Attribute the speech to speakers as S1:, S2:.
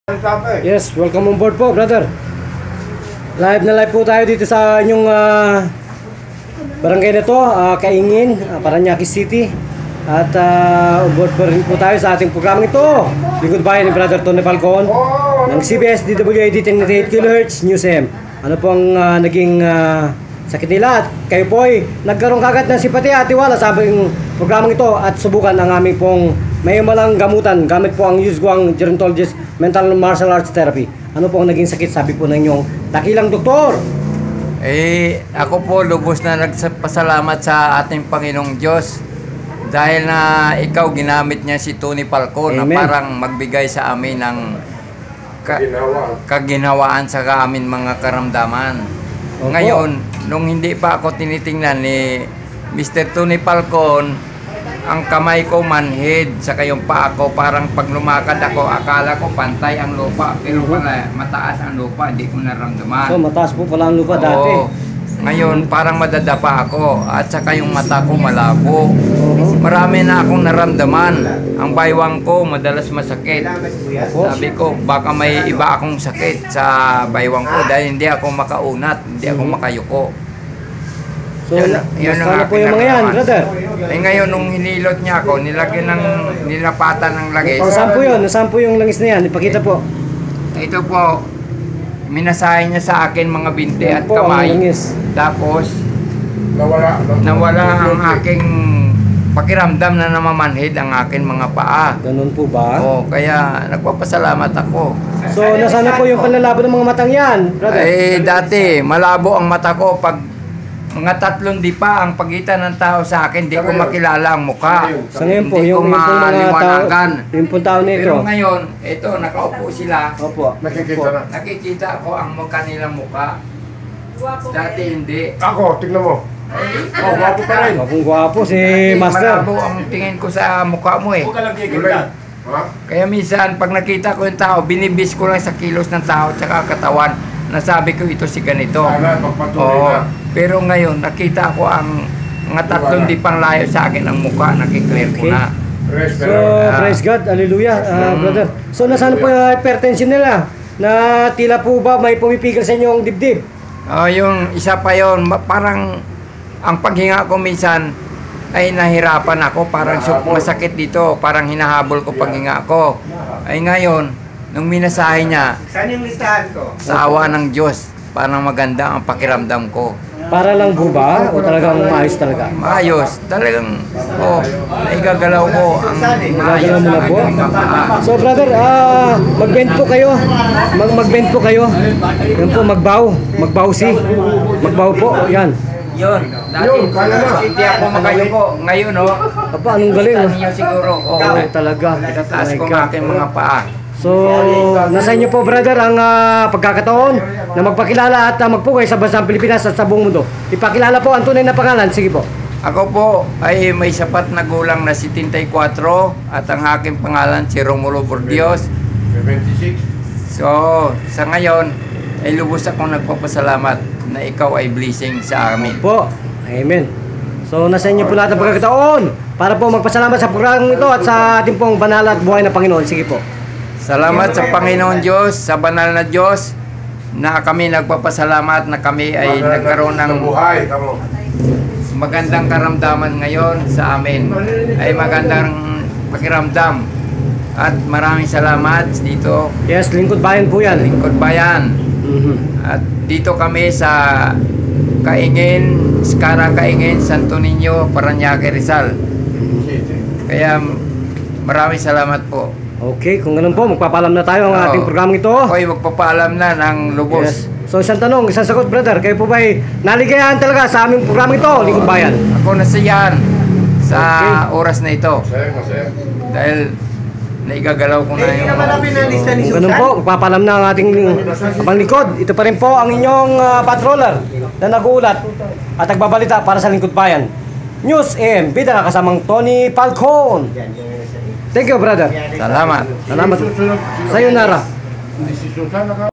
S1: Yes, welcome on board po, brother. Live na live po tayo dito sa inyong barangay na to, Kaingin, Paranaque City. At on board po rin po tayo sa ating programang ito. Lingkod bayan ni Brother Tony Falcon ng CBS DWAD 1088 kHz News AM. Ano pong naging sakit nila at kayo po ay nagkaroon kagad ng simpatya at tiwala sa aming programang ito at subukan ang aming pong may malang gamutan gamit po ang Yusguang Gerontologist Mental Martial Arts Therapy. Ano po ang naging sakit, sabi po ng inyong dakilang doktor?
S2: Ako po lubos na nagpasalamat sa ating Panginoong Diyos dahil na ikaw ginamit niya si Tony Falcon. Amen. Na parang magbigay sa amin ng kaginhawaan sa amin mga karamdaman. Opo. Ngayon, nung hindi pa ako tinitingnan ni Mr. Tony Falcon, ang kamay ko manhid sa kayong paa ko, parang pag lumakad ako, akala ko pantay ang lupa, pero pala mataas ang lupa, hindi ko naramdaman.
S1: So mataas po pala ang lupa dati.
S2: Ngayon parang madadapa ako at saka yung mata ko malabo. Marami na akong naramdaman. Ang baywang ko madalas masakit. Sabi ko baka may iba akong sakit sa baywang ko dahil hindi ako makaunat, hindi ako makayuko.
S1: So, sana po yung mga yan, brother.
S2: Ngayon, nung hinilot niya ako, nilapatan ng langis.
S1: Saan po yun? Saan po yung langis na yan? Ipakita po.
S2: Ito po, minasahe niya sa akin mga binti at kamay. Tapos, nawala ang aking pakiramdam na namamanhid ang aking mga paa.
S1: Ganun po ba?
S2: Oo, kaya nagpapasalamat ako.
S1: So, nasaan na po yung panlalabo ng mga matang yan, brother?
S2: Dati, malabo ang mata ko pag mga 3 dipa ang pagitan ng tao sa akin, di ko makilala ang mukha.
S1: Sa ngayon po, yung pong tao nito.
S2: Pero ngayon, ito, nakaupo sila.
S1: Opo.
S2: Nakikita ko ang mukha nilang mukha. Dati hindi.
S3: Ako, tignan mo.
S1: Gwapo pa rin. Gwapo si Master.
S2: Malabo ang tingin ko sa mukha mo eh. Kaya minsan, pag nakita ko yung tao, binibis ko lang sa kilos ng tao at katawan. Nasabi ko ito si ganito. Pero ngayon nakita ko ang mga 3 dipang layo sa akin ang mukha, nakiklear ko na.
S1: So praise God, hallelujah, brother. So nasaan po yung hypertension nila? Na tila po ba may pumipigil sa inyong dibdib?
S2: Yung isa pa yon, parang ang paghinga ko minsan ay nahirapan ako, parang masakit dito, parang hinahabol ko paghinga ko. Ay ngayon, nung minasahe niya,
S3: saan yung listahan ko?
S2: Sa awa ng Diyos, parang maganda ang pakiramdam ko.
S1: Para lang po ba? O talagang maayos talaga?
S2: Maayos. Talagang, naigagalaw ko ang maayos na
S1: po. So brother, mag-bend po kayo. Mag-bend po kayo. Yan po, magbaw si. Magbaw po, yan.
S2: Yun, dati hindi ako makayuko. Ngayon,
S1: Apa, anong galing?
S2: Niyo siguro.
S1: Talaga.
S2: Itataas ko ang aking mga paa.
S1: So, nasa inyo po brother ang pagkakataon na magpakilala at magpugay sa bansang Pilipinas at sa buong mundo. Ipakilala po ang tunay na pangalan. Sige po.
S2: Ako po ay may sapat na gulang na 74 at ang aking pangalan si Romulo Bordios.
S3: 76.
S2: So, sa ngayon ay lubos akong nagpapasalamat na ikaw ay blessing sa amin.
S1: Po. Amen. So, nasa inyo po lahat ang pagkakataon para po magpasalamat sa programang ito at sa ating pong banal at buhay na Panginoon. Sige po.
S2: Salamat sa Panginoon Diyos, sa banal na Diyos, na kami nagpapasalamat na kami ay nagkaroon ng magandang karamdaman ngayon sa amin. Ay magandang pakiramdam. At maraming salamat dito.
S1: Yes, Lingkod Bayan po yan.
S2: Lingkod Bayan. At dito kami sa Kaingin, Skara Kaingin, Santo Niño, Paranaque, Rizal. Kaya maraming salamat po.
S1: Okay, kung ganun po, magpapaalam na tayo ang ating programang ito.
S2: Okay, magpapaalam na ng lubos.
S1: Yes. So isang tanong, isang sagot brother, kayo po ba ay naligayahan talaga sa aming programang ito, Lingkod Bayan?
S2: Ako nasiyahan sa oras na ito. Dahil naigagalaw ko na yung...
S1: Kung ganun po, magpapaalam na ang ating paglingkod. Ito pa rin po ang inyong patroller na nag-uulat at nagbabalita para sa Lingkod Bayan. News AM, bida kasamang Tony Falcon. Thank you, brother.
S2: Salamat.
S1: Sayonara.